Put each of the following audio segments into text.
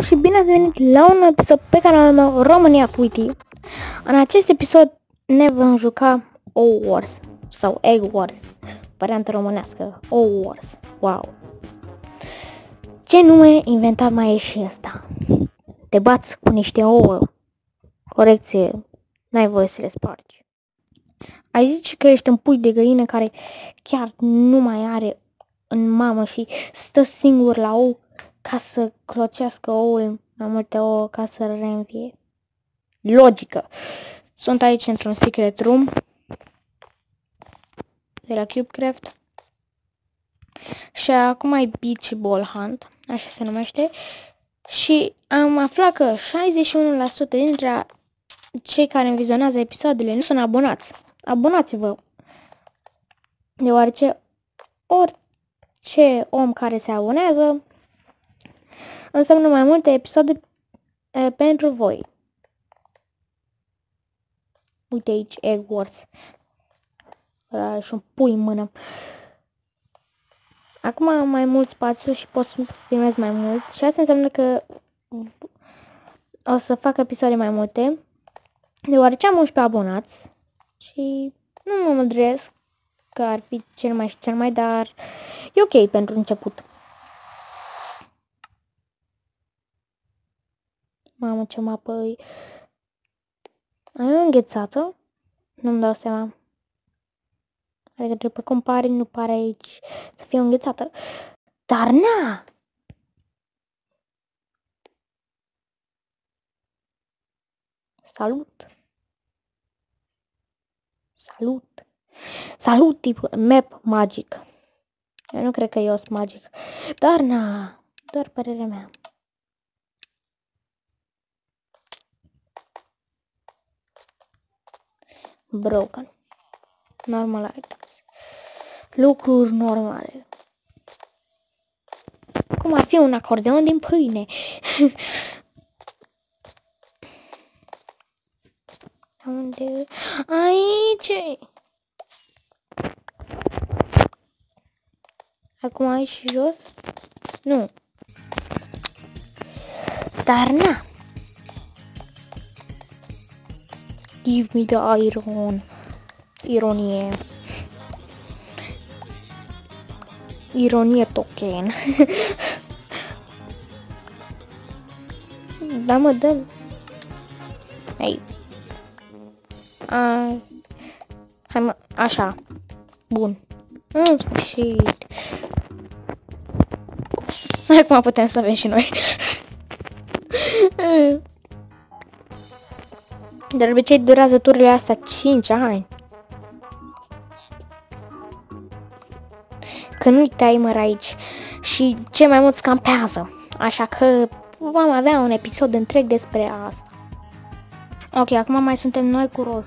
și bine ați venit la un episod pe canalul meu România cu Witty. În acest episod ne vom juca O Wars sau Egg Wars, variantă românească, O Wars. Wow! Ce nume inventat mai e și ăsta? Te bați cu niște ouă. Corecție, n-ai voie să le spargi. Ai zice că ești un pui de găină care chiar nu mai are în mamă și stă singur la ou ca să clocească oul mai multe ouă ca să reînvie. Logică! Sunt aici într-un secret room de la CubeCraft și acum ai Beach Ball Hunt, așa se numește, și am aflat că 61% dintre cei care îmi vizionează episoadele nu sunt abonați. Abonați-vă! Deoarece orice om care se abonează înseamnă mai multe episoade pentru voi. Uite aici, Egg Wars. Ăla și un pui în mână. Acum am mai mult spațiu și pot să filmez mai mult. Și asta înseamnă că o să fac episoade mai multe. Deoarece am 11 abonați. Și nu mă mândresc că ar fi cel mai și cel mai, dar e ok pentru început. Mamă, ce mapă e. Ai o înghețată? Nu-mi dau seama. Adică după cum pare, nu pare aici să fie înghețată. Dar na! Salut! Salut! Salut, tip map magic. Eu nu cred că eu sunt magic. Dar na! Doar părerea mea. Broken. Normal items. Lucruri normale. Cum ar fi un acordeon din pâine. Unde? Aici! Acum aici jos? Nu. Dar na! Give me the iron. Ironie. Ironie token. Da, mă, dă. Hai. Hai, mă, așa. Bun. În sfârșit. Acum putem să avem și noi. De obicei durează tururile astea 5 ani. Că nu-i timer aici și cei mai mulți campează. Așa că vom avea un episod întreg despre asta. Ok, acum mai suntem noi cu roșu.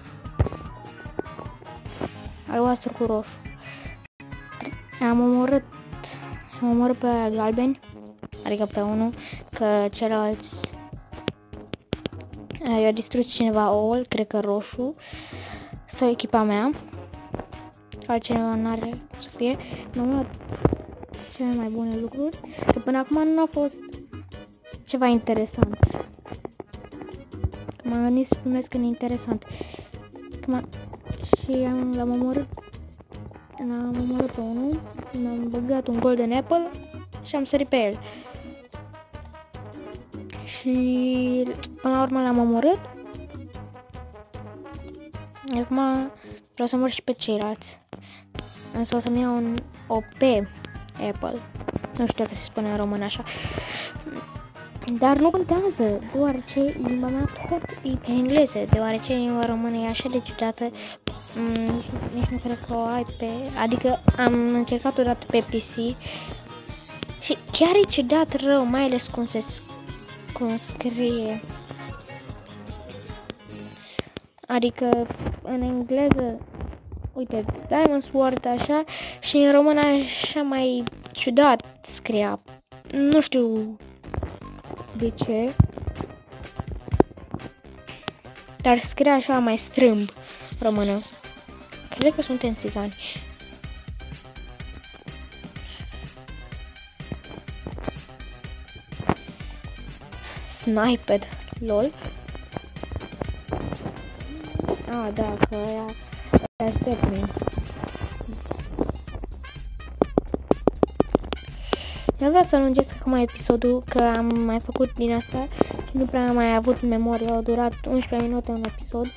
Albastru cu roșu. Am omorât pe galbeni. Adică pe unul, că ceilalți i-a distrus cineva oul, cred că roșu, sau echipa mea. Altcineva n-are să fie. Nu am cele mai bune lucruri. Că până acum nu a fost ceva interesant. M-am gândit să filmez când e interesant. Și l-am omorât. L-am omorât pe unul. Mi-am băgat un golden apple și am sărit pe el. Și până la urmă l-am omorât. Acum vreau să mor și pe ceilalți. Însă o să-mi iau un OP apple. Nu știu dacă se spune în român așa. Dar nu contează, deoarece limba mea tot e pe engleză. Deoarece limba română e așa de ciudată. Nici nu cred că o ai pe... Adică am încercat odată pe PC. Și chiar e ciudat rău, mai ales cum scrie. Adică în engleză, uite, Diamond Sword așa, și în română așa mai ciudat scria. Nu știu de ce, dar scria așa mai strâmb română. Cred că suntem țigani. sniped, lol. Ah, da, că aia Batman. Eu vreau să lungesc acum episodul, că am mai făcut din asta și nu prea am mai avut memorie. Au durat 11 minute un episod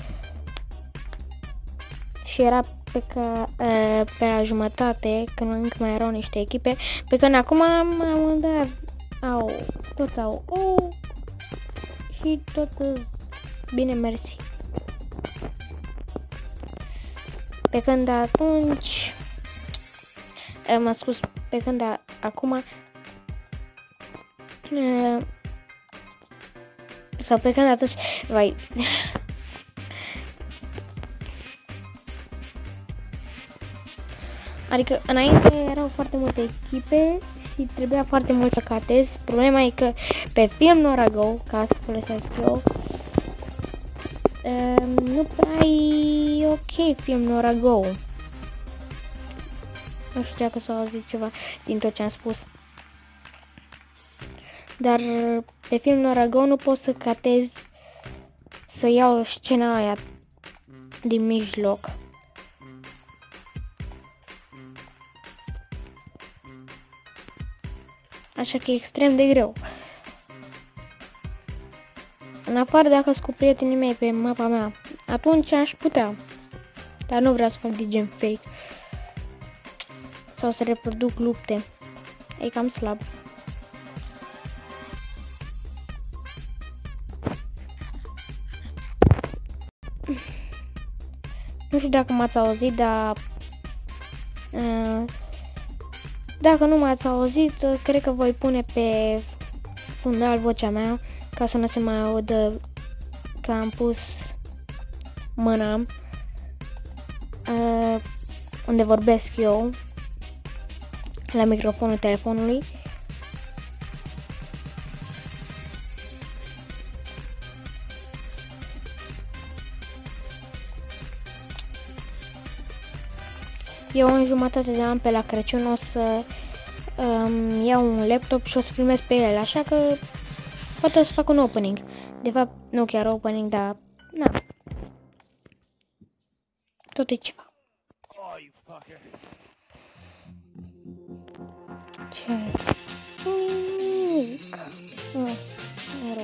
și era pe la jumătate, când încă mai erau niște echipe, pe când acum am dat, toți au, și tot bine mersi. Pe când atunci, mă scuz, pe când acum, sau pe când atunci, vai, adică înainte erau foarte multe echipe și trebuia foarte mult să catezi. Problema e că pe Film Nora Go, ca să folosesc eu, nu prea e ok Film Nora Go. Nu știu dacă s-a auzit ceva din tot ce am spus. Dar pe Film Nora Go nu pot să catez, să iau scena aia din mijloc. Așa că e extrem de greu. În afară dacă sunt cu prietenii mei pe mapa mea, atunci aș putea. Dar nu vreau să fac de gen fake. Sau să reproduc lupte. E cam slab. Nu știu dacă m-ați auzit, dar dacă nu m-ați auzit, cred că voi pune pe fundal vocea mea, ca să nu se mai audă că am pus mâna unde vorbesc eu, la microfonul telefonului. Eu în jumătate de an pe la Crăciun o să iau un laptop și o să filmez pe el, așa că poate o să fac un opening. De fapt, nu chiar opening, dar na. Tot e ceva. Ce? Nimic. Rău.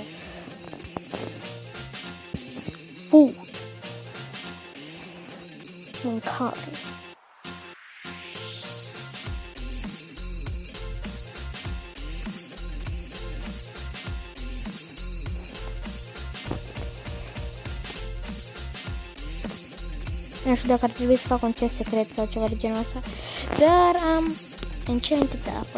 Mâncare. Nu știu dacă ar trebui să fac un chest secret sau ceva de genul ăsta, dar am Enchanted Apple.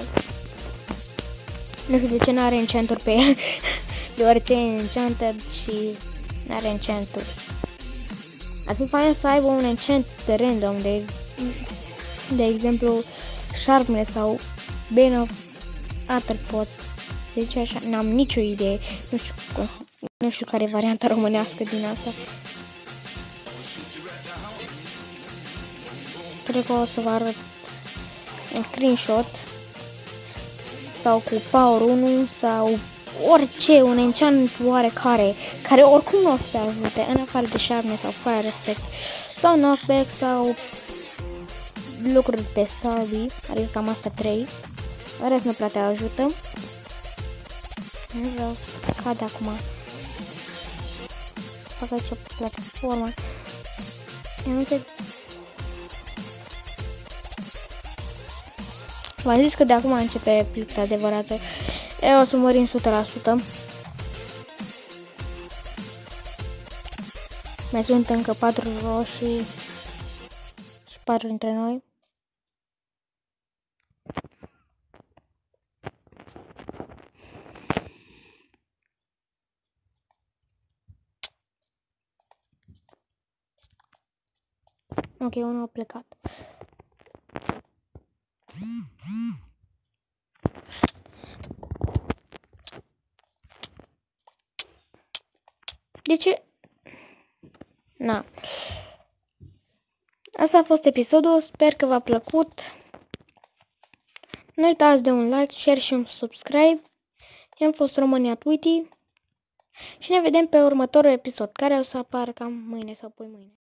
Nu știu de ce n-are enchanturi pe el, deoarece e enchanted și n-are enchanturi. Ar fi fain să aibă un enchant de random, de exemplu Sharpness sau Bane of Arthropods. Se zice așa, n-am nicio idee, nu știu care e varianta românească din asta. Cred că o să vă arăt un screenshot sau cu Power 1 sau orice, un enchant oarecare, care oricum nu o să te ajute, în afară de Sharpness sau Fire Respect sau Knockback sau lucruri pe Salvi, adică cam astea 3. În rest nu prea te ajută. Nu vreau să cad acum. Să fac aici o platformă. V-am zis că de acum începe lupta adevărată. Eu o să mărim 100%. Mai sunt încă 4 roșii și 4 dintre noi. Ok, unul a plecat. De ce? Na. Asta a fost episodul, sper că v-a plăcut. Nu uitați de un like, share și un subscribe. Eu am fost România Tweety. și ne vedem pe următorul episod, care o să apară cam mâine sau poi mâine.